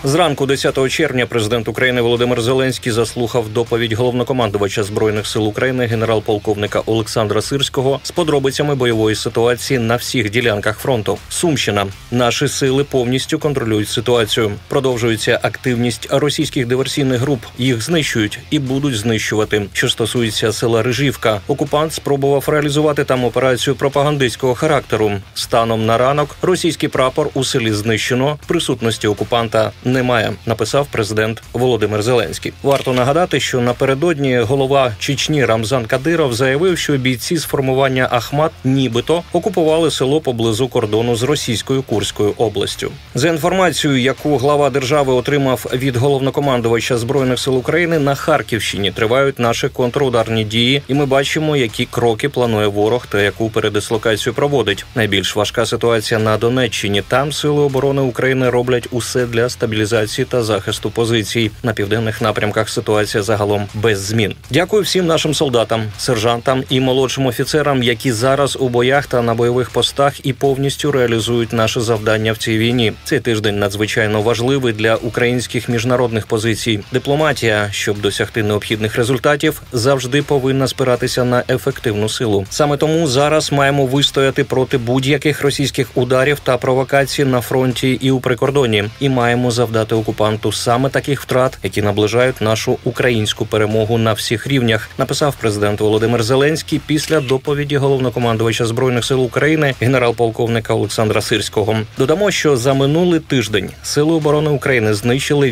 Зранку 10 червня президент України Володимир Зеленський заслухав доповідь головнокомандувача Збройних сил України генерал-полковника Олександра Сирського з подробицями бойової ситуації на всіх ділянках фронту. Сумщина. Наші сили повністю контролюють ситуацію. Продовжується активність російських диверсійних груп. Їх знищують і будуть знищувати. Що стосується села Рижівка, окупант спробував реалізувати там операцію пропагандистського характеру. Станом на ранок російський прапор у селі знищено, присутності окупанта немає, написав президент Володимир Зеленський. Варто нагадати, що напередодні голова Чечні Рамзан Кадиров заявив, що бійці з формування Ахмат нібито окупували село поблизу кордону з російською Курською областю. За інформацією, яку глава держави отримав від головнокомандувача Збройних сил України, на Харківщині тривають наші контрударні дії, і ми бачимо, які кроки планує ворог та яку передислокацію проводить. Найбільш важка ситуація на Донеччині. Там сили оборони України роблять усе для стабілізації та захисту позицій. На південних напрямках ситуація загалом без змін. Дякую всім нашим солдатам, сержантам і молодшим офіцерам, які зараз у боях та на бойових постах і повністю реалізують наше завдання в цій війні. Цей тиждень надзвичайно важливий для українських міжнародних позицій. Дипломатія, щоб досягти необхідних результатів, завжди повинна спиратися на ефективну силу. Саме тому зараз маємо вистояти проти будь-яких російських ударів та провокацій на фронті і у прикордоні. І маємо завдати окупанту саме таких втрат, які наближають нашу українську перемогу на всіх рівнях, написав президент Володимир Зеленський після доповіді головнокомандувача Збройних сил України генерал-полковника Олександра Сирського. Додамо, що за минулий тиждень Сили оборони України знищили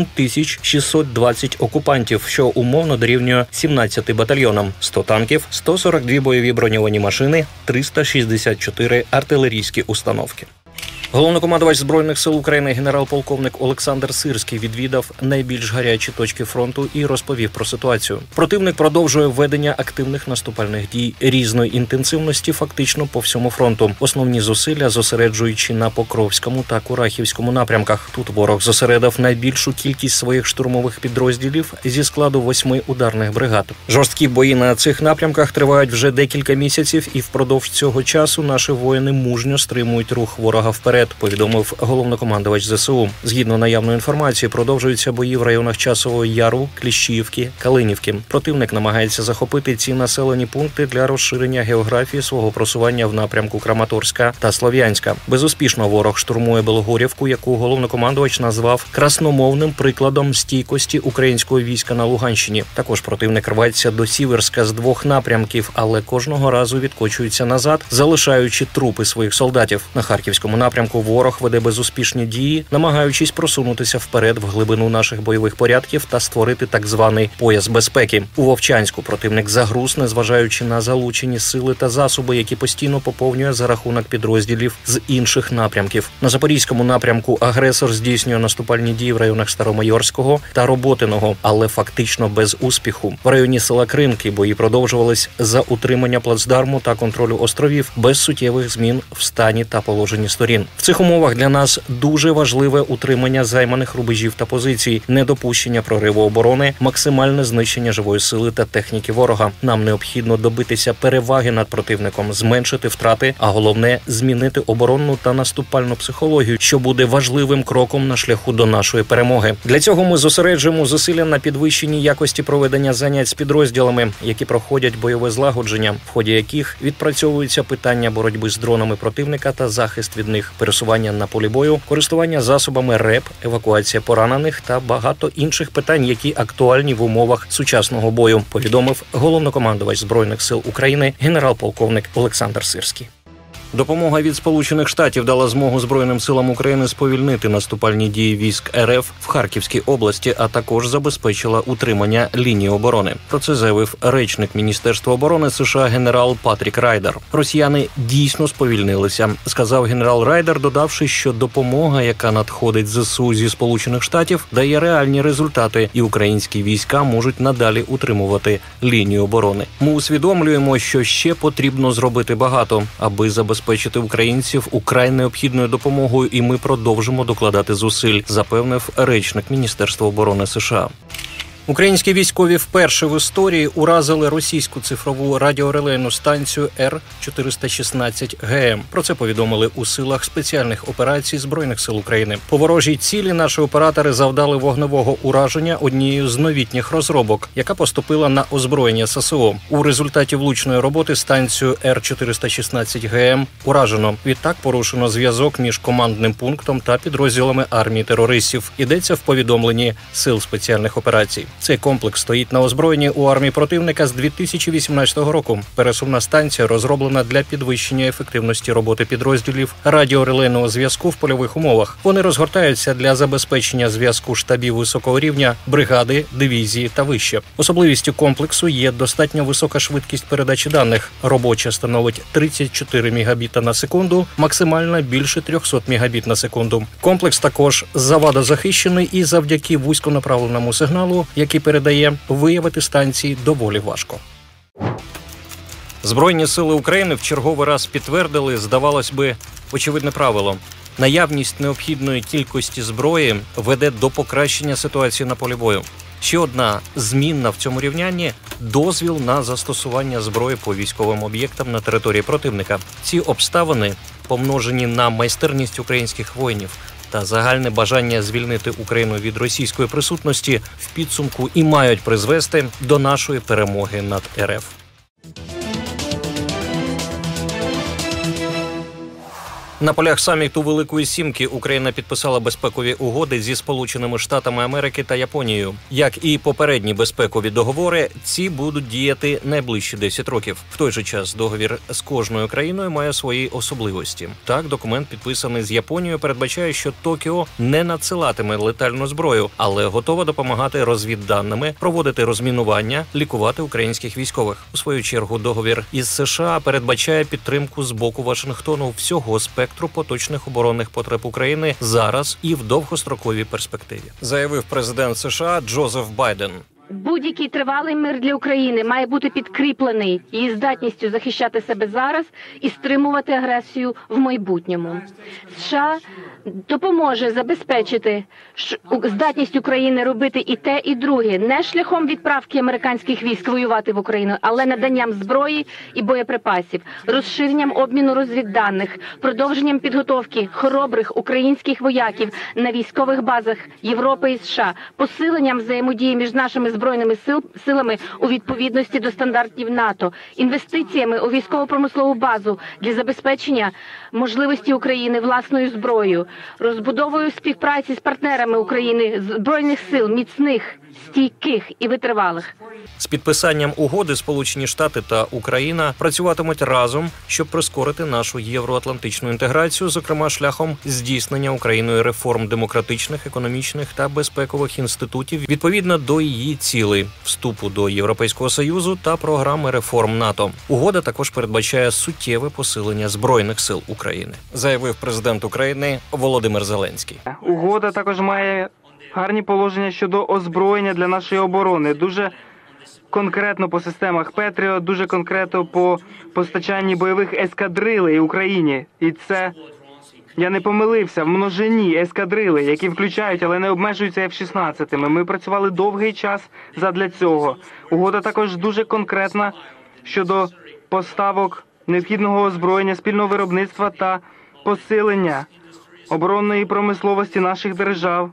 8620 окупантів, що умовно дорівнює 17 батальйонам, 100 танків, 142 бойові броньовані машини, 364 артилерійські установки. Головнокомандувач Збройних сил України генерал-полковник Олександр Сирський відвідав найбільш гарячі точки фронту і розповів про ситуацію. Противник продовжує ведення активних наступальних дій різної інтенсивності фактично по всьому фронту. Основні зусилля зосереджуючи на Покровському та Курахівському напрямках. Тут ворог зосередив найбільшу кількість своїх штурмових підрозділів зі складу 8 ударних бригад. Жорсткі бої на цих напрямках тривають вже декілька місяців, і впродовж цього часу наші воїни мужньо стримують рух ворога вперед, повідомив головнокомандувач ЗСУ. Згідно наявної інформації, продовжуються бої в районах Часового Яру, Кліщіївки, Калинівки. Противник намагається захопити ці населені пункти для розширення географії свого просування в напрямку Краматорська та Слов'янська. Безуспішно ворог штурмує Білогорівку, яку головнокомандувач назвав красномовним прикладом стійкості українського війська на Луганщині. Також противник рветься до Сіверська з 2 напрямків, але кожного разу відкочується назад, залишаючи трупи своїх солдатів. На Харківському напрямку ворог веде безуспішні дії, намагаючись просунутися вперед в глибину наших бойових порядків та створити так званий пояс безпеки. У Вовчанську противник загруз, незважаючи на залучені сили та засоби, які постійно поповнює за рахунок підрозділів з інших напрямків. На Запорізькому напрямку агресор здійснює наступальні дії в районах Старомайорського та Роботиного, але фактично без успіху. В районі села Кримки бої продовжувались за утримання плацдарму та контролю островів без суттєвих змін в стані та положенні сторін. В цих умовах для нас дуже важливе утримання займаних рубежів та позицій, недопущення прориву оборони, максимальне знищення живої сили та техніки ворога. Нам необхідно добитися переваги над противником, зменшити втрати, а головне – змінити оборонну та наступальну психологію, що буде важливим кроком на шляху до нашої перемоги. Для цього ми зосереджуємо зусилля на підвищенні якості проведення занять з підрозділами, які проходять бойове злагодження, в ході яких відпрацьовуються питання боротьби з дронами противника та захист від них, пересування на полі бою, користування засобами РЕП, евакуація поранених та багато інших питань, які актуальні в умовах сучасного бою, повідомив головнокомандувач Збройних сил України генерал-полковник Олександр Сирський. Допомога від Сполучених Штатів дала змогу Збройним силам України сповільнити наступальні дії військ РФ в Харківській області, а також забезпечила утримання лінії оборони. Про це заявив речник Міністерства оборони США генерал Патрік Райдер. Росіяни дійсно сповільнилися, сказав генерал Райдер, додавши, що допомога, яка надходить з ЗСУ зі Сполучених Штатів, дає реальні результати, і українські війська можуть надалі утримувати лінію оборони. Ми усвідомлюємо, що ще потрібно зробити багато, аби забезпечити українців украй необхідною допомогою, і ми продовжимо докладати зусиль, запевнив речник Міністерства оборони США. Українські військові вперше в історії уразили російську цифрову радіорелейну станцію Р-416 ГМ. Про це повідомили у силах спеціальних операцій Збройних сил України. По ворожій цілі наші оператори завдали вогневого ураження однією з новітніх розробок, яка поступила на озброєння ССО. У результаті влучної роботи станцію Р-416 ГМ уражено. Відтак порушено зв'язок між командним пунктом та підрозділами армії терористів. Йдеться в повідомленні сил спеціальних операцій. Цей комплекс стоїть на озброєнні у армії противника з 2018 року. Пересувна станція розроблена для підвищення ефективності роботи підрозділів радіорелейного зв'язку в польових умовах. Вони розгортаються для забезпечення зв'язку штабів високого рівня, бригади, дивізії та вище. Особливістю комплексу є достатньо висока швидкість передачі даних. Робоча становить 34 мегабіта на секунду, максимальна більше 300 мегабіт на секунду. Комплекс також завадозахищений і завдяки вузьконаправленому сигналу, який передає, виявити станції доволі важко. Збройні сили України в черговий раз підтвердили, здавалось би, очевидне правило. Наявність необхідної кількості зброї веде до покращення ситуації на полі бою. Ще одна змінна в цьому рівнянні – дозвіл на застосування зброї по військовим об'єктам на території противника. Ці обставини, помножені на майстерність українських воїнів та загальне бажання звільнити Україну від російської присутності, в підсумку і мають призвести до нашої перемоги над РФ. На полях саміту Великої Сімки Україна підписала безпекові угоди зі Сполученими Штатами Америки та Японією. Як і попередні безпекові договори, ці будуть діяти найближчі 10 років. В той же час договір з кожною країною має свої особливості. Так, документ, підписаний з Японією, передбачає, що Токіо не надсилатиме летальну зброю, але готова допомагати розвідданими, проводити розмінування, лікувати українських військових. У свою чергу, договір із США передбачає підтримку з боку Вашингтону всього спектру поточних оборонних потреб України зараз і в довгостроковій перспективі, заявив президент США Джозеф Байден. Будь-який тривалий мир для України має бути підкріплений її здатністю захищати себе зараз і стримувати агресію в майбутньому. США допоможе забезпечити здатність України робити і те, і друге, не шляхом відправки американських військ воювати в Україну, але наданням зброї і боєприпасів, розширенням обміну розвідданих, продовженням підготовки хоробрих українських вояків на військових базах Європи і США, посиленням взаємодії між нашими збройними силами у відповідності до стандартів НАТО, інвестиціями у військово-промислову базу для забезпечення можливості України власною зброєю, розбудовою співпраці з партнерами України збройних сил міцних, стійких і витривалих. З підписанням угоди Сполучені Штати та Україна працюватимуть разом, щоб прискорити нашу євроатлантичну інтеграцію, зокрема шляхом здійснення Україною реформ демократичних, економічних та безпекових інститутів відповідно до її цілей – вступу до Європейського Союзу та програми реформ НАТО. Угода також передбачає суттєве посилення Збройних сил України, заявив президент України Володимир Зеленський. Угода також має гарні положення щодо озброєння для нашої оборони. Дуже конкретно по системах Петріот, дуже конкретно по постачанні бойових ескадрилей Україні. І це, я не помилився, в множині ескадрили, які включають, але не обмежуються F-16. Ми працювали довгий час задля цього. Угода також дуже конкретна щодо поставок необхідного озброєння, спільного виробництва та посилення оборонної промисловості наших держав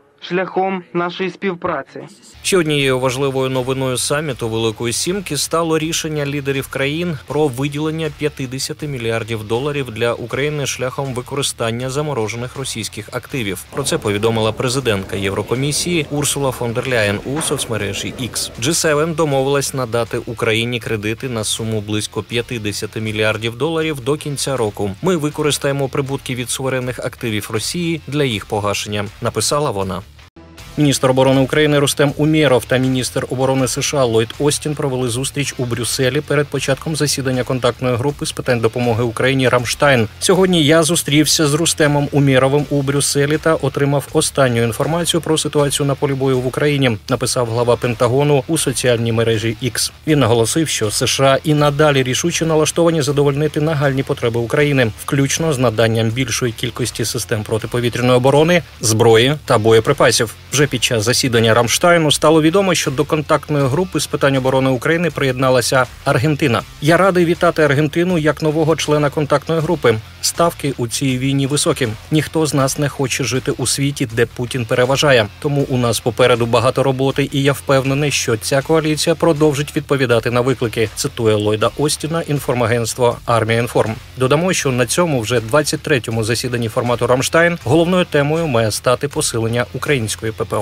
шляхом нашої співпраці. Ще однією важливою новиною саміту Великої Сімки стало рішення лідерів країн про виділення $50 мільярдів для України шляхом використання заморожених російських активів. Про це повідомила президентка Єврокомісії Урсула фон дер Ляєн у соцмережі X. G7 домовилась надати Україні кредити на суму близько $50 мільярдів до кінця року. Ми використаємо прибутки від суверенних активів Росії для їх погашення, написала вона. Міністр оборони України Рустем Умєров та міністр оборони США Ллойд Остін провели зустріч у Брюсселі перед початком засідання контактної групи з питань допомоги Україні «Рамштайн». Сьогодні я зустрівся з Рустемом Умєровим у Брюсселі та отримав останню інформацію про ситуацію на полі бою в Україні, написав глава Пентагону у соціальній мережі X. Він наголосив, що США і надалі рішуче налаштовані задовольнити нагальні потреби України, включно з наданням більшої кількості систем протиповітряної оборони, зброї та боєприпасів. Вже під час засідання Рамштайну стало відомо, що до контактної групи з питань оборони України приєдналася Аргентина. Я радий вітати Аргентину як нового члена контактної групи. Ставки у цій війні високі. Ніхто з нас не хоче жити у світі, де Путін переважає. Тому у нас попереду багато роботи, і я впевнений, що ця коаліція продовжить відповідати на виклики, цитує Ллойда Остіна інформагентство Army Inform. Додамо, що на цьому вже 23-му засіданні формату Рамштайн головною темою має стати посилення української ППО.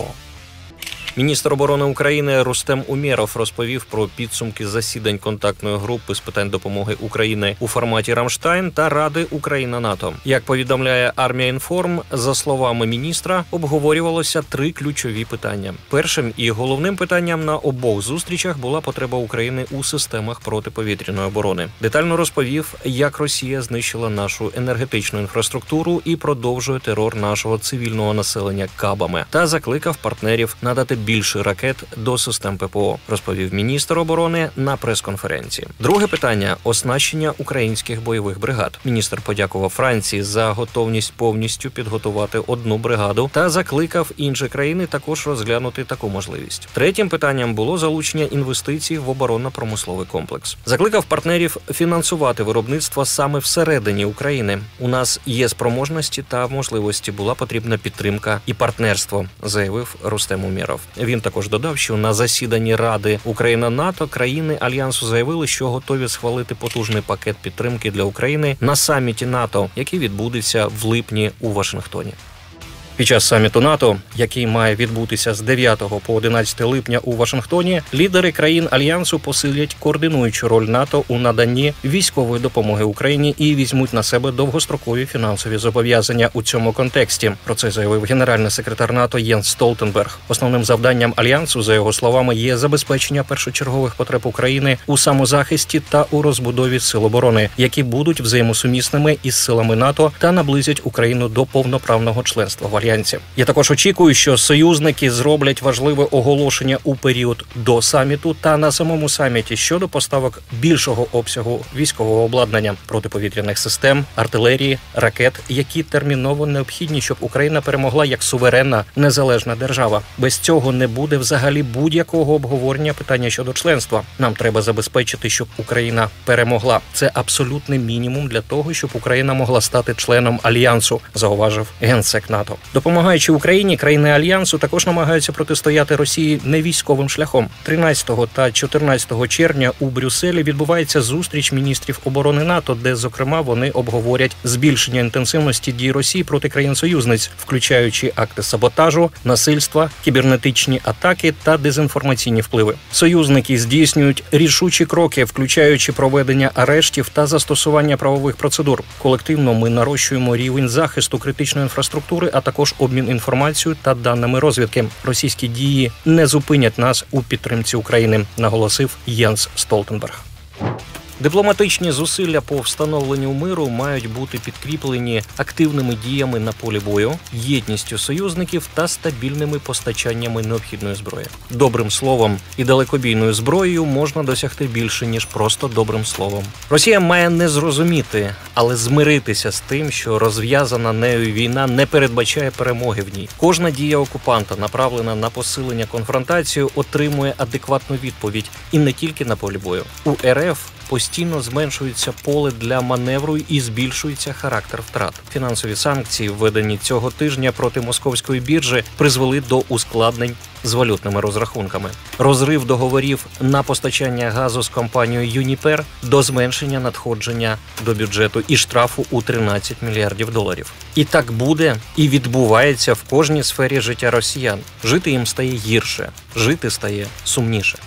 Міністр оборони України Рустем Умєров розповів про підсумки засідань контактної групи з питань допомоги України у форматі Рамштайн та Ради Україна-НАТО. Як повідомляє Army Inform, за словами міністра, обговорювалося 3 ключові питання. Першим і головним питанням на обох зустрічах була потреба України у системах протиповітряної оборони. Детально розповів, як Росія знищила нашу енергетичну інфраструктуру і продовжує терор нашого цивільного населення кабами, та закликав партнерів надати більше ракет до систем ППО, розповів міністр оборони на прес-конференції. Друге питання – оснащення українських бойових бригад. Міністр подякував Франції за готовність повністю підготувати одну бригаду та закликав інші країни також розглянути таку можливість. Третім питанням було залучення інвестицій в оборонно-промисловий комплекс. Закликав партнерів фінансувати виробництво саме всередині України. У нас є спроможності та можливості, була потрібна підтримка і партнерство, заявив Рустем Умєров. Він також додав, що на засіданні Ради Україна-НАТО країни Альянсу заявили, що готові схвалити потужний пакет підтримки для України на саміті НАТО, який відбудеться в липні у Вашингтоні. Під час саміту НАТО, який має відбутися з 9 по 11 липня у Вашингтоні, лідери країн Альянсу посилять координуючу роль НАТО у наданні військової допомоги Україні і візьмуть на себе довгострокові фінансові зобов'язання у цьому контексті. Про це заявив генеральний секретар НАТО Єнс Столтенберг. Основним завданням Альянсу, за його словами, є забезпечення першочергових потреб України у самозахисті та у розбудові сил оборони, які будуть взаємосумісними із силами НАТО та наблизять Україну до повноправного членства в Альянсі. Я також очікую, що союзники зроблять важливе оголошення у період до саміту та на самому саміті щодо поставок більшого обсягу військового обладнання, протиповітряних систем, артилерії, ракет, які терміново необхідні, щоб Україна перемогла як суверенна, незалежна держава. Без цього не буде взагалі будь-якого обговорення питання щодо членства. Нам треба забезпечити, щоб Україна перемогла. Це абсолютний мінімум для того, щоб Україна могла стати членом Альянсу, зауважив генсек НАТО. Допомагаючи Україні, країни Альянсу також намагаються протистояти Росії не військовим шляхом. 13 та 14 червня у Брюсселі відбувається зустріч міністрів оборони НАТО, де, зокрема, вони обговорять збільшення інтенсивності дій Росії проти країн-союзниць, включаючи акти саботажу, насильства, кібернетичні атаки та дезінформаційні впливи. Союзники здійснюють рішучі кроки, включаючи проведення арештів та застосування правових процедур. Колективно ми нарощуємо рівень захисту критичної інфраструктури, а також обмін інформацією та даними розвідки. Російські дії не зупинять нас у підтримці України, наголосив Єнс Столтенберг. Дипломатичні зусилля по встановленню миру мають бути підкріплені активними діями на полі бою, єдністю союзників та стабільними постачаннями необхідної зброї. Добрим словом і далекобійною зброєю можна досягти більше, ніж просто добрим словом. Росія має не зрозуміти, але змиритися з тим, що розв'язана нею війна не передбачає перемоги в ній. Кожна дія окупанта, направлена на посилення конфронтації, отримує адекватну відповідь і не тільки на полі бою. У РФ постійно зменшується поле для маневру і збільшується характер втрат. Фінансові санкції, введені цього тижня проти московської біржі, призвели до ускладнень з валютними розрахунками. Розрив договорів на постачання газу з компанією Юніпер до зменшення надходження до бюджету і штрафу у $13 мільярдів. І так буде і відбувається в кожній сфері життя росіян. Жити їм стає гірше, жити стає сумніше.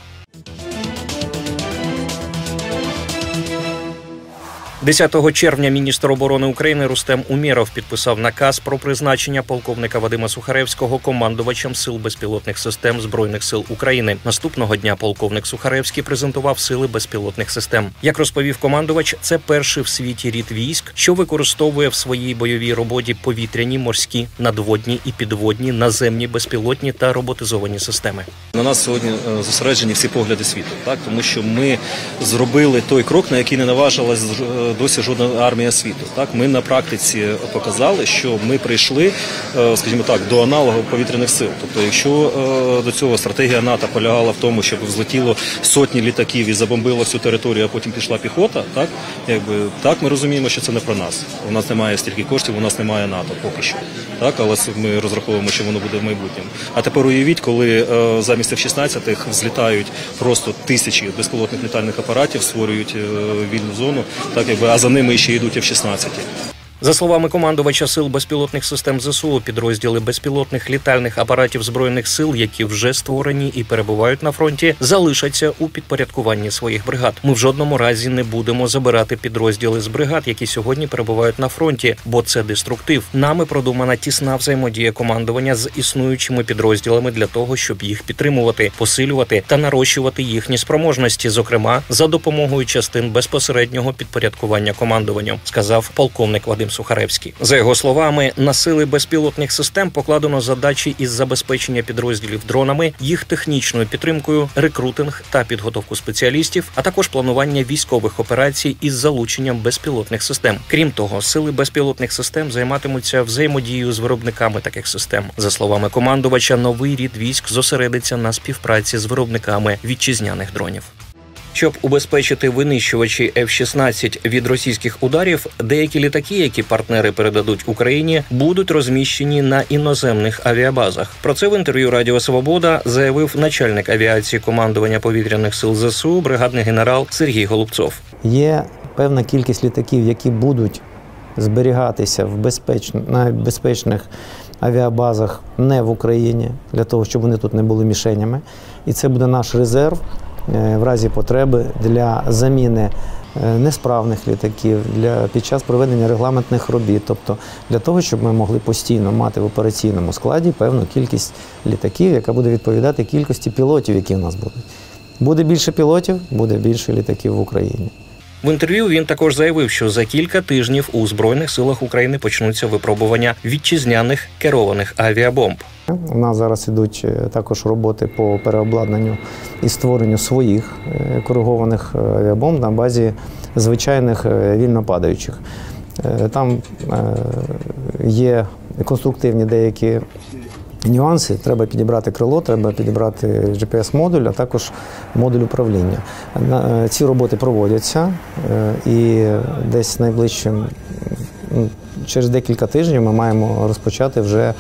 10 червня міністр оборони України Рустем Умєров підписав наказ про призначення полковника Вадима Сухаревського командувачем Сил безпілотних систем Збройних сил України. Наступного дня полковник Сухаревський презентував сили безпілотних систем. Як розповів командувач, це перший в світі рід військ, що використовує в своїй бойовій роботі повітряні, морські, надводні і підводні, наземні, безпілотні та роботизовані системи. На нас сьогодні зосереджені всі погляди світу, так? Тому що ми зробили той крок, на який не наважилась досі жодна армія світу. Так, ми на практиці показали, що ми прийшли, скажімо так, до аналогу повітряних сил. Тобто, якщо до цього стратегія НАТО полягала в тому, щоб взлетіло сотні літаків і забомбило всю територію, а потім пішла піхота, так ми розуміємо, що це не про нас. У нас немає стільки коштів, у нас немає НАТО поки що. Так, але ми розраховуємо, що воно буде в майбутньому. А тепер уявіть, коли замість F-16 взлітають просто тисячі безпілотних літальних апаратів, створюють вільну зону, а за ними ще йдуть F-16. За словами командувача Сил безпілотних систем ЗСУ, підрозділи безпілотних літальних апаратів Збройних сил, які вже створені і перебувають на фронті, залишаться у підпорядкуванні своїх бригад. Ми в жодному разі не будемо забирати підрозділи з бригад, які сьогодні перебувають на фронті, бо це деструктив. Нами продумана тісна взаємодія командування з існуючими підрозділами для того, щоб їх підтримувати, посилювати та нарощувати їхні спроможності, зокрема, за допомогою частин безпосереднього підпорядкування командуванню, сказав полковник Вадим Сухаревський. За його словами, на сили безпілотних систем покладено задачі із забезпечення підрозділів дронами, їх технічною підтримкою, рекрутинг та підготовку спеціалістів, а також планування військових операцій із залученням безпілотних систем. Крім того, сили безпілотних систем займатимуться взаємодією з виробниками таких систем. За словами командувача, новий рід військ зосередиться на співпраці з виробниками вітчизняних дронів. Щоб убезпечити винищувачі F-16 від російських ударів, деякі літаки, які партнери передадуть Україні, будуть розміщені на іноземних авіабазах. Про це в інтерв'ю Радіо Свобода заявив начальник авіації командування повітряних сил ЗСУ, бригадний генерал Сергій Голубцов. Є певна кількість літаків, які будуть зберігатися на безпечних авіабазах не в Україні, для того, щоб вони тут не були мішенями. І це буде наш резерв в разі потреби для заміни несправних літаків, під час проведення регламентних робіт, тобто для того, щоб ми могли постійно мати в операційному складі певну кількість літаків, яка буде відповідати кількості пілотів, які в нас будуть. Буде більше пілотів, буде більше літаків в Україні. В інтерв'ю він також заявив, що за кілька тижнів у Збройних силах України почнуться випробування вітчизняних керованих авіабомб. У нас зараз ідуть також роботи по переобладнанню і створенню своїх коригованих авіабомб на базі звичайних вільнопадаючих. Там є конструктивні деякі нюанси. Треба підібрати крило, треба підібрати GPS-модуль, а також модуль управління. Ці роботи проводяться і десь найближчим, через декілька тижнів ми маємо розпочати вже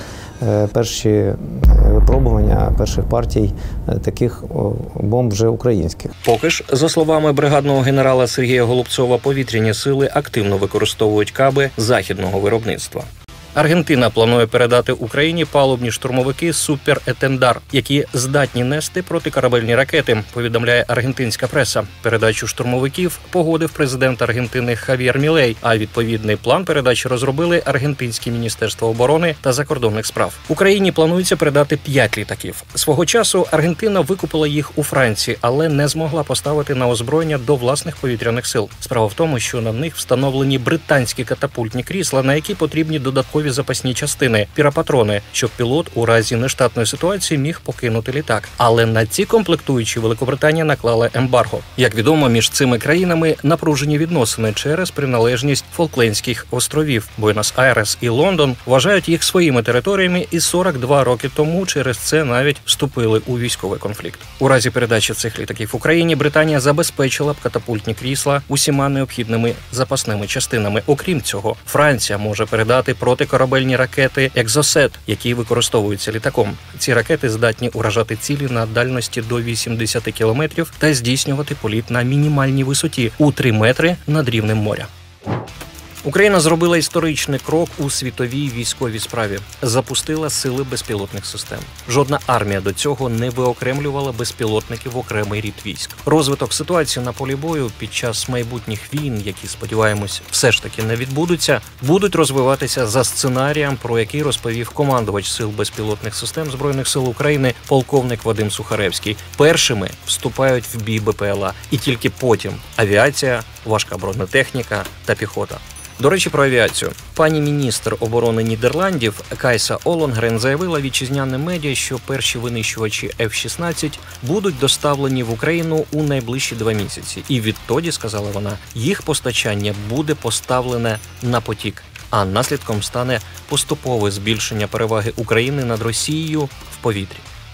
перші випробування перших партій таких бомб вже українських. Поки ж, за словами бригадного генерала Сергія Голубцова, повітряні сили активно використовують каби західного виробництва. Аргентина планує передати Україні палубні штурмовики «Супер Етендар», які здатні нести протикорабельні ракети, повідомляє аргентинська преса. Передачу штурмовиків погодив президент Аргентини Хав'єр Мілей, а відповідний план передачі розробили Аргентинське міністерство оборони та закордонних справ. Україні планується передати 5 літаків. Свого часу Аргентина викупила їх у Франції, але не змогла поставити на озброєння до власних повітряних сил. Справа в тому, що на них встановлені британські катапультні крісла, на які потрібні додаткові запасні частини – піропатрони, щоб пілот у разі нештатної ситуації міг покинути літак. Але на ці комплектуючі Великобританія наклала ембарго. Як відомо, між цими країнами напружені відносини через приналежність Фолклендських островів. Буенос-Айрес і Лондон вважають їх своїми територіями і 42 роки тому через це навіть вступили у військовий конфлікт. У разі передачі цих літаків Україні Британія забезпечила б катапультні крісла усіма необхідними запасними частинами. Окрім цього, Франція може передати протикорабельні ракети «Екзосет», які використовуються літаком. Ці ракети здатні уражати цілі на дальності до 80 кілометрів та здійснювати політ на мінімальній висоті у 3 метри над рівнем моря. Україна зробила історичний крок у світовій військовій справі. Запустила сили безпілотних систем. Жодна армія до цього не виокремлювала безпілотники в окремий рід військ. Розвиток ситуації на полі бою під час майбутніх війн, які, сподіваємось, все ж таки не відбудуться, будуть розвиватися за сценарієм, про який розповів командувач сил безпілотних систем Збройних сил України полковник Вадим Сухаревський. Першими вступають в бій БПЛА, і тільки потім авіація, важка бронетехніка та піхота. До речі, про авіацію. Пані міністр оборони Нідерландів Кайса Олонгрен заявила вітчизняним медіа, що перші винищувачі F-16 будуть доставлені в Україну у найближчі 2 місяці. І відтоді, сказала вона, їх постачання буде поставлене на потік. А наслідком стане поступове збільшення переваги України над Росією в повітрі.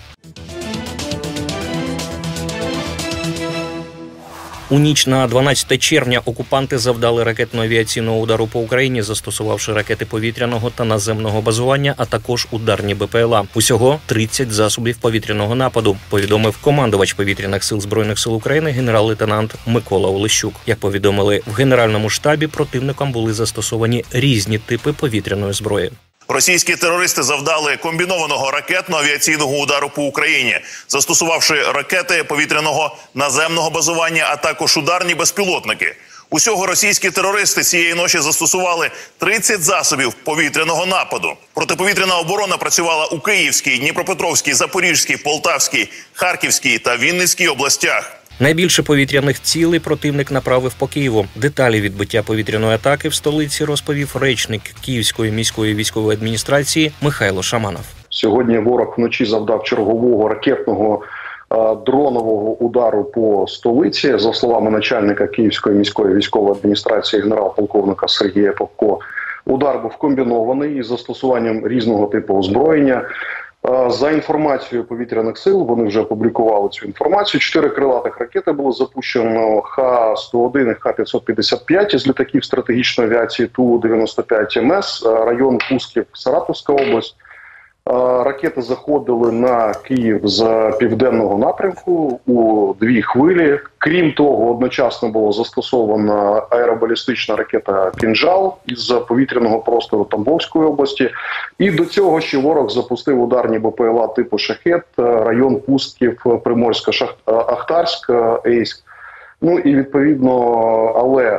У ніч на 12 червня окупанти завдали ракетно-авіаційного удару по Україні, застосувавши ракети повітряного та наземного базування, а також ударні БПЛА. Усього 30 засобів повітряного нападу, повідомив командувач повітряних сил Збройних сил України генерал-лейтенант Микола Олещук. Як повідомили в Генеральному штабі, противникам були застосовані різні типи повітряної зброї. Російські терористи завдали комбінованого ракетно-авіаційного удару по Україні, застосувавши ракети повітряного наземного базування, а також ударні безпілотники. Усього російські терористи цієї ночі застосували 30 засобів повітряного нападу. Протиповітряна оборона працювала у Київській, Дніпропетровській, Запорізькій, Полтавській, Харківській та Вінницькій областях. Найбільше повітряних цілей противник направив по Києву. Деталі відбиття повітряної атаки в столиці розповів речник Київської міської військової адміністрації Михайло Шаманов. Сьогодні ворог вночі завдав чергового ракетного дронового удару по столиці. За словами начальника Київської міської військової адміністрації генерал-полковника Сергія Попко, удар був комбінований із застосуванням різного типу озброєння. За інформацією повітряних сил, вони вже опублікували цю інформацію, 4 крилатих ракети було запущено Х-101 і Х-555 із літаків стратегічної авіації Ту-95МС, район Пусків, Саратовська область. Ракети заходили на Київ з південного напрямку у 2 хвилі. Крім того, одночасно була застережена аеробалістична ракета «Кінжал» із повітряного простору Тамбовської області. І до цього ще ворог запустив ударні БПЛА типу «Шахет», район Пусків, Приморсько-Ахтарськ, Ейськ. Ну і відповідно, але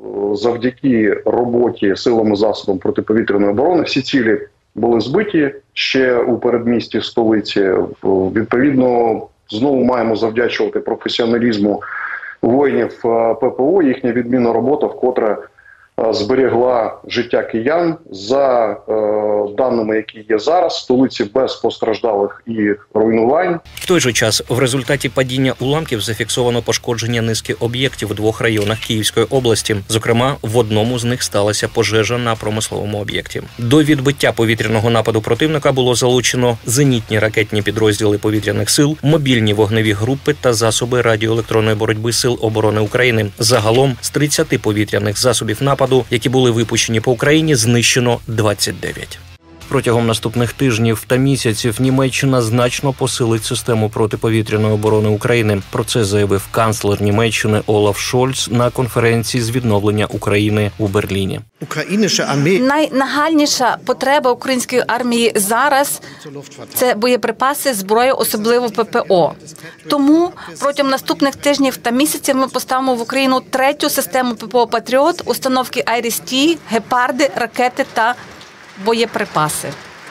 завдяки роботі силами засобами протиповітряної оборони всі цілі були збиті ще у передмісті столиці. Відповідно, знову маємо завдячувати професіоналізму воїнів ППО, їхня відмінна робота, вкотре зберегла життя киян. За даними, які є зараз, в столиці без постраждалих і руйнувань. В той же час в результаті падіння уламків зафіксовано пошкодження низки об'єктів у 2 районах Київської області. Зокрема, в одному з них сталася пожежа на промисловому об'єкті. До відбиття повітряного нападу противника було залучено зенітні ракетні підрозділи повітряних сил, мобільні вогневі групи та засоби радіоелектронної боротьби Сил оборони України. Загалом з 30 повітряних засобів нападу, які були випущені по Україні, знищено 29. Протягом наступних тижнів та місяців Німеччина значно посилить систему протиповітряної оборони України. Про це заявив канцлер Німеччини Олаф Шольц на конференції з відновлення України у Берліні. Найнагальніша потреба української армії зараз – це боєприпаси, зброя, особливо ППО. Тому протягом наступних тижнів та місяців ми поставимо в Україну 3-ю систему ППО «Патріот», установки «Айріс-Ті», «Гепарди», ракети та боєприпаси.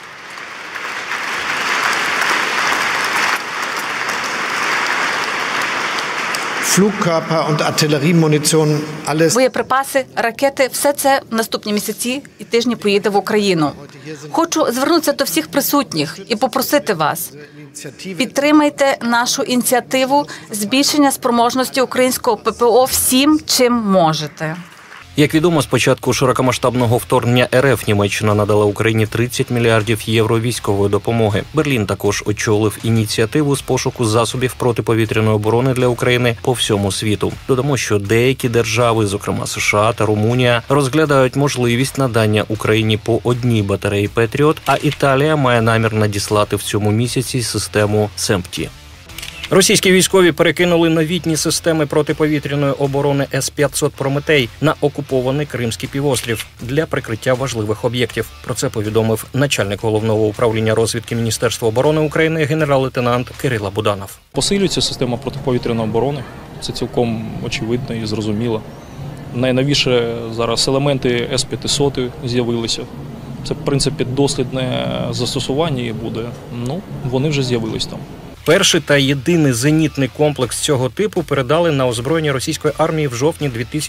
Боєприпаси, ракети – все це в наступні місяці і тижні поїде в Україну. Хочу звернутися до всіх присутніх і попросити вас, підтримайте нашу ініціативу збільшення спроможності українського ППО всім, чим можете. Як відомо, з початку широкомасштабного вторгнення РФ Німеччина надала Україні 30 мільярдів євро військової допомоги. Берлін також очолив ініціативу з пошуку засобів протиповітряної оборони для України по всьому світу. Додамо, що деякі держави, зокрема США та Румунія, розглядають можливість надання Україні по 1 батареї «Петріот», а Італія має намір надіслати в цьому місяці систему «Семпті». Російські військові перекинули новітні системи протиповітряної оборони С-500 «Прометей» на окупований Кримський півострів для прикриття важливих об'єктів. Про це повідомив начальник Головного управління розвідки Міністерства оборони України генерал-лейтенант Кирило Буданов. Посилюється система протиповітряної оборони. Це цілком очевидно і зрозуміло. Найновіше зараз елементи С-500 з'явилися. Це, в принципі, дослідне застосування і буде. Вони вже з'явились там. Перший та єдиний зенітний комплекс цього типу передали на озброєння російської армії в жовтні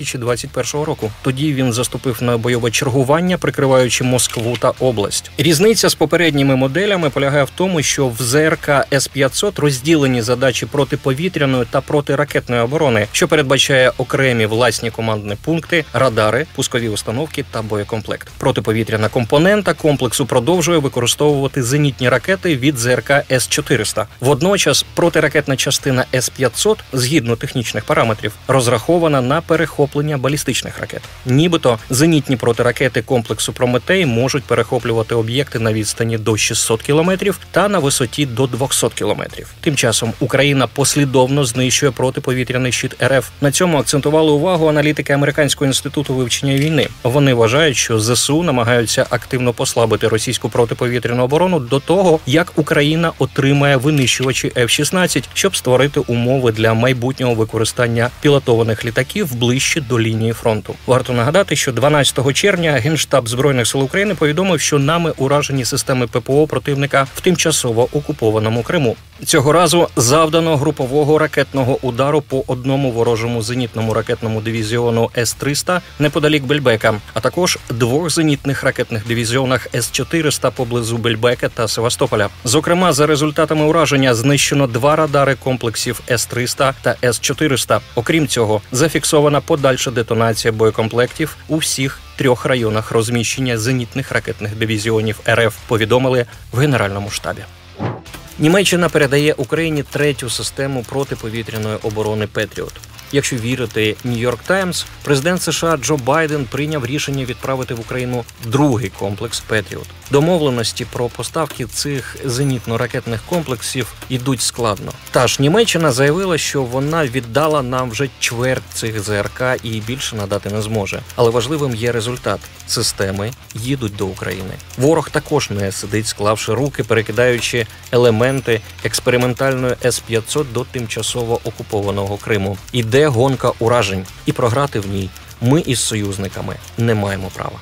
2021 року. Тоді він заступив на бойове чергування, прикриваючи Москву та область. Різниця з попередніми моделями полягає в тому, що в ЗРК С-500 розділені задачі протиповітряної та протиракетної оборони, що передбачає окремі власні командні пункти, радари, пускові установки та боєкомплект. Протиповітряна компонента комплексу продовжує використовувати зенітні ракети від ЗРК С-400. Водночас протиракетна частина С-500, згідно технічних параметрів, розрахована на перехоплення балістичних ракет. Нібито зенітні протиракети комплексу «Прометей» можуть перехоплювати об'єкти на відстані до 600 кілометрів та на висоті до 200 кілометрів. Тим часом Україна послідовно знищує протиповітряний щит РФ. На цьому акцентували увагу аналітики Американського інституту вивчення війни. Вони вважають, що ЗСУ намагаються активно послабити російську протиповітряну оборону до того, як Україна отримає винищувачі F-16, щоб створити умови для майбутнього використання пілотованих літаків ближче до лінії фронту. Варто нагадати, що 12 червня Генштаб Збройних сил України повідомив, що нами уражені системи ППО противника в тимчасово окупованому Криму. Цього разу завдано групового ракетного удару по одному ворожому зенітному ракетному дивізіону С-300 неподалік Бельбека, а також двох зенітних ракетних дивізіонах С-400 поблизу Бельбека та Севастополя. Зокрема, за результатами ураження знищено 2 радари комплексів С-300 та С-400. Окрім цього, зафіксована подальша детонація боєкомплектів у всіх 3 районах розміщення зенітних ракетних дивізіонів РФ, повідомили в Генеральному штабі. Німеччина передає Україні 3-ю систему протиповітряної оборони «Петріот». Якщо вірити «Нью-Йорк Таймс», президент США Джо Байден прийняв рішення відправити в Україну 2-й комплекс «Петріот». Домовленості про поставки цих зенітно-ракетних комплексів йдуть складно. Та ж Німеччина заявила, що вона віддала нам вже чверть цих ЗРК і більше надати не зможе. Але важливим є результат. Системи їдуть до України. Ворог також не сидить, склавши руки, перекидаючи елементи експериментальної С-500 до тимчасово окупованого Криму. Іде гонка уражень, і програти в ній ми із союзниками не маємо права.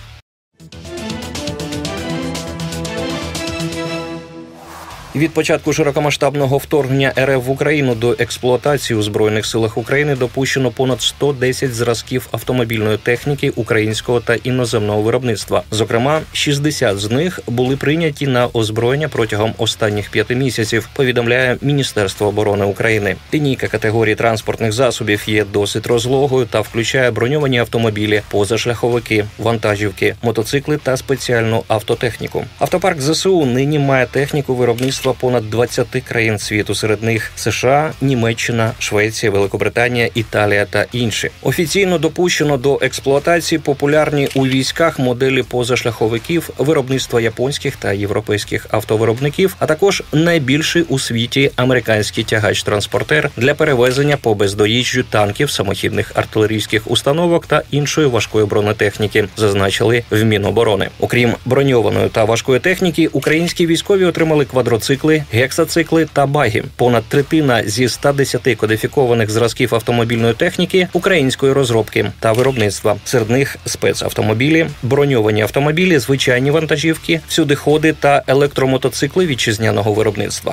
Від початку широкомасштабного вторгнення РФ в Україну до експлуатації у Збройних силах України допущено понад 110 зразків автомобільної техніки українського та іноземного виробництва. Зокрема, 60 з них були прийняті на озброєння протягом останніх 5 місяців, повідомляє Міністерство оборони України. Лінійка категорії транспортних засобів є досить розлогою та включає броньовані автомобілі, позашляховики, вантажівки, мотоцикли та спеціальну автотехніку. Автопарк ЗСУ нині має техніку виробництва понад 20 країн світу, серед них США, Німеччина, Швеція, Великобританія, Італія та інші. Офіційно допущено до експлуатації популярні у військах моделі позашляховиків, виробництва японських та європейських автовиробників, а також найбільший у світі американський тягач-транспортер для перевезення по бездоріжжю танків, самохідних артилерійських установок та іншої важкої бронетехніки, зазначили в Міноборони. Окрім броньованої та важкої техніки, українські військові отримали квадроцикли, гексацикли та баги. Понад третина зі 110 кодифікованих зразків автомобільної техніки української розробки та виробництва. Серед них спецавтомобілі, броньовані автомобілі, звичайні вантажівки, всюдиходи та електромотоцикли вітчизняного виробництва.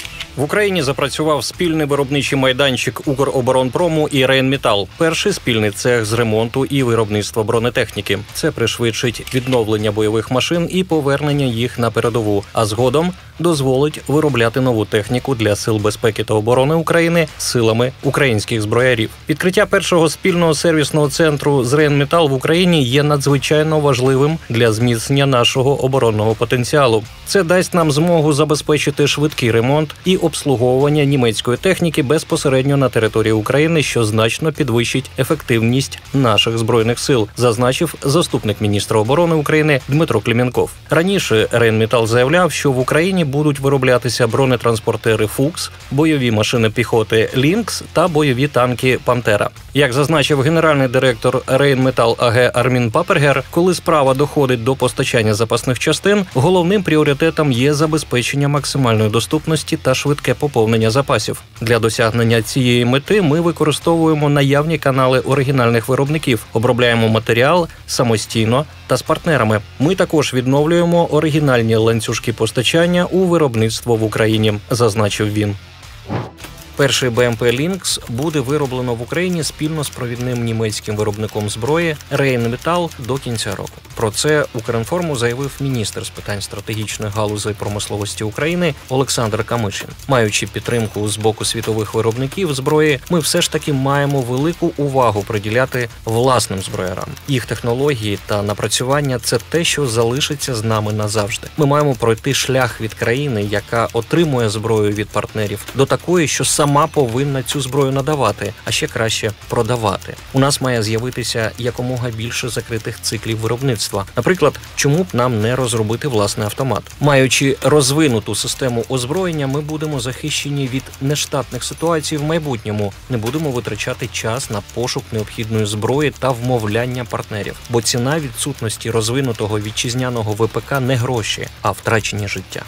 В Україні запрацював спільний виробничий майданчик «Укроборонпрому» і «Рейнметал». Перший спільний цех з ремонту і виробництва бронетехніки. Це пришвидшить відновлення бойових машин і повернення їх на передову, а згодом дозволить виробляти нову техніку для Сил безпеки та оборони України силами українських зброярів. Відкриття першого спільного сервісного центру з «Рейнметал» в Україні є надзвичайно важливим для зміцнення нашого оборонного потенціалу. Це дасть нам змогу забезпечити швидкий ремонт і обслуговування німецької техніки безпосередньо на території України, що значно підвищить ефективність наших збройних сил, зазначив заступник міністра оборони України Дмитро Клименков. Раніше «Рейнметал» заявляв, що в Україні будуть вироблятися бронетранспортери «Фукс», бойові машини піхоти «Лінкс» та бойові танки «Пантера». Як зазначив генеральний директор «Рейнметал» АГ Армін Папергер, коли справа доходить до постачання запасних частин, головним пріоритетом є забезпечення максимальної доступності та швидке поповнення запасів. Для досягнення цієї мети ми використовуємо наявні канали оригінальних виробників, обробляємо матеріал самостійно та з партнерами. Ми також відновлюємо оригінальні ланцюжки постачання у виробництво в Україні, зазначив він. Перший БМП «Лінкс» буде вироблено в Україні спільно з провідним німецьким виробником зброї «Рейнметал» до кінця року. Про це Укрінформу заявив міністр з питань стратегічних галузей промисловості України Олександр Камишин. Маючи підтримку з боку світових виробників зброї, ми все ж таки маємо велику увагу приділяти власним зброярам. Їх технології та напрацювання – це те, що залишиться з нами назавжди. Ми маємо пройти шлях від країни, яка отримує зброю від партнерів, до такої, що сама повинна цю зброю надавати, а ще краще продавати. У нас має з'явитися якомога більше закритих циклів виробництва. Наприклад, чому б нам не розробити власний автомат? Маючи розвинуту систему озброєння, ми будемо захищені від нештатних ситуацій в майбутньому, не будемо витрачати час на пошук необхідної зброї та вмовляння партнерів. Бо ціна відсутності розвинутого вітчизняного ВПК не гроші, а втрачені життя.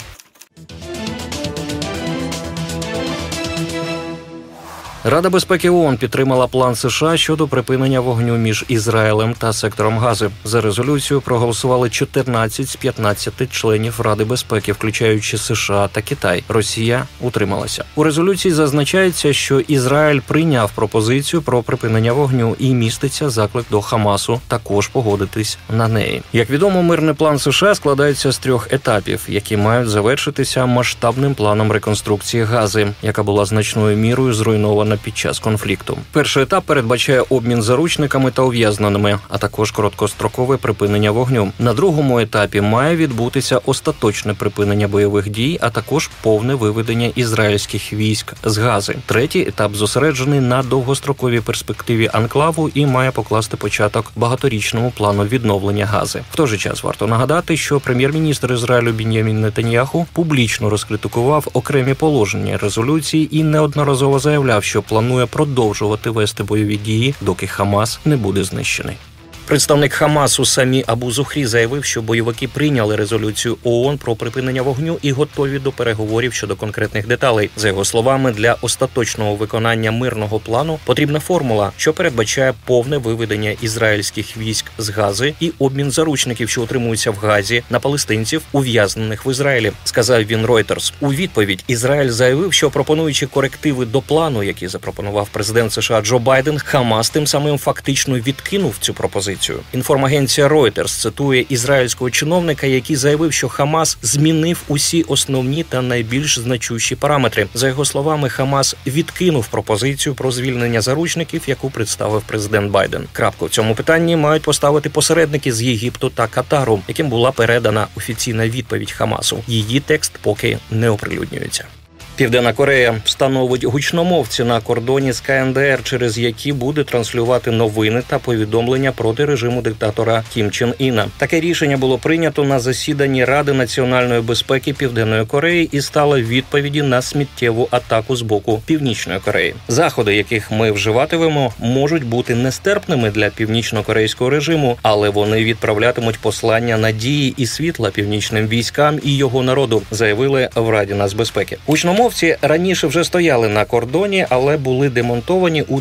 Рада безпеки ООН підтримала план США щодо припинення вогню між Ізраїлем та сектором Гази. За резолюцію проголосували 14 з 15 членів Ради безпеки, включаючи США та Китай. Росія утрималася. У резолюції зазначається, що Ізраїль прийняв пропозицію про припинення вогню і міститься заклик до Хамасу також погодитись на неї. Як відомо, мирний план США складається з 3 етапів, які мають завершитися масштабним планом реконструкції Гази, яка була значною мірою зруйнована під час конфлікту. Перший етап передбачає обмін заручниками та ув'язненими, а також короткострокове припинення вогню. На другому етапі має відбутися остаточне припинення бойових дій, а також повне виведення ізраїльських військ з Гази. Третій етап зосереджений на довгостроковій перспективі анклаву і має покласти початок багаторічному плану відновлення Гази. В той же час варто нагадати, що прем'єр-міністр Ізраїлю Бін'ямін Нетаньяху публічно розкритикував окремі положення резолюції і неодноразово заявляв, що планує продовжувати вести бойові дії, доки Хамас не буде знищений. Представник Хамасу Самі Абу Зухрі заявив, що бойовики прийняли резолюцію ООН про припинення вогню і готові до переговорів щодо конкретних деталей. За його словами, для остаточного виконання мирного плану потрібна формула, що передбачає повне виведення ізраїльських військ з Гази і обмін заручників, що утримуються в Газі, на палестинців, ув'язнених в Ізраїлі, сказав він Reuters. У відповідь Ізраїль заявив, що пропонуючи корективи до плану, який запропонував президент США Джо Байден, Хамас тим самим фактично відкинув цю пропозицію. Інформагенція Reuters цитує ізраїльського чиновника, який заявив, що Хамас змінив усі основні та найбільш значущі параметри. За його словами, Хамас відкинув пропозицію про звільнення заручників, яку представив президент Байден. Крапку в цьому питанні мають поставити посередники з Єгипту та Катару, яким була передана офіційна відповідь Хамасу. Її текст поки не оприлюднюється. Південна Корея встановить гучномовці на кордоні з КНДР, через які буде транслювати новини та повідомлення проти режиму диктатора Кім Чен Іна. Таке рішення було прийнято на засіданні Ради національної безпеки Південної Кореї і стало відповіді на сміттєву атаку з боку Північної Кореї. Заходи, яких ми вживатимемо, можуть бути нестерпними для північно-корейського режиму, але вони відправлятимуть послання надії і світла північним військам і його народу, заявили в Раді нацбезпеки. Гучномовці раніше вже стояли на кордоні, але були демонтовані у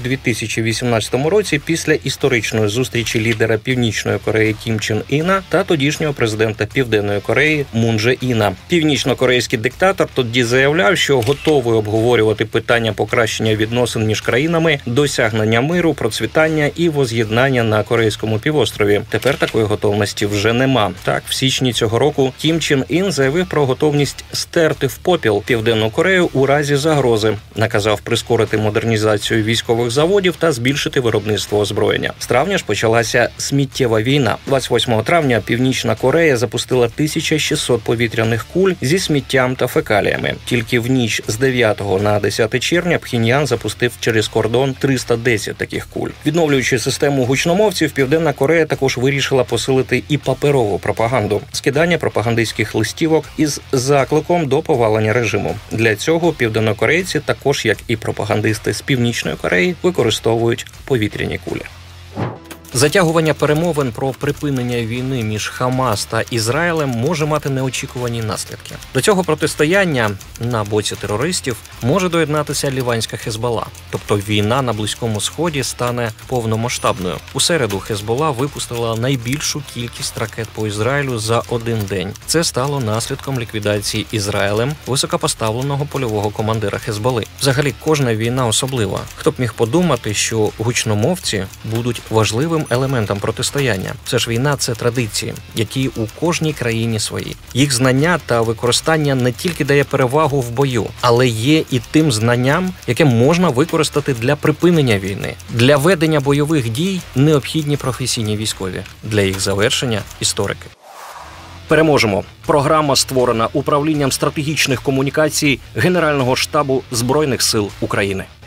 2018 році після історичної зустрічі лідера Північної Кореї Кім Чен Іна та тодішнього президента Південної Кореї Мун Дже Іна. Північно-корейський диктатор тоді заявляв, що готовий обговорювати питання покращення відносин між країнами, досягнення миру, процвітання і воз'єднання на Корейському півострові. Тепер такої готовності вже нема. Так, в січні цього року Кім Чен Ін заявив про готовність стерти в попіл Південну Корею у разі загрози. Наказав прискорити модернізацію військових заводів та збільшити виробництво озброєння. З травня ж почалася сміттєва війна. 28 травня Північна Корея запустила 1600 повітряних куль зі сміттям та фекаліями. Тільки в ніч з 9 на 10 червня Пхеньян запустив через кордон 310 таких куль. Відновлюючи систему гучномовців, Південна Корея також вирішила посилити і паперову пропаганду. Скидання пропагандистських листівок із закликом до повалення режиму. Для цього південнокорейці, також як і пропагандисти з Північної Кореї, використовують повітряні кулі. Затягування перемовин про припинення війни між Хамас та Ізраїлем може мати неочікувані наслідки. До цього протистояння на боці терористів може доєднатися ліванська Хезболла. Тобто війна на Близькому Сході стане повномасштабною. У середу Хезболла випустила найбільшу кількість ракет по Ізраїлю за один день. Це стало наслідком ліквідації Ізраїлем високопоставленого польового командира Хезболли. Взагалі, кожна війна особлива. Хто б міг подумати, що гучномовці будуть важливим елементом протистояння. Все ж війна – це традиції, які у кожній країні свої. Їх знання та використання не тільки дає перевагу в бою, але є і тим знанням, яке можна використати для припинення війни. Для ведення бойових дій необхідні професійні військові. Для їх завершення – історики. Переможемо. Програма створена управлінням стратегічних комунікацій Генерального штабу Збройних сил України.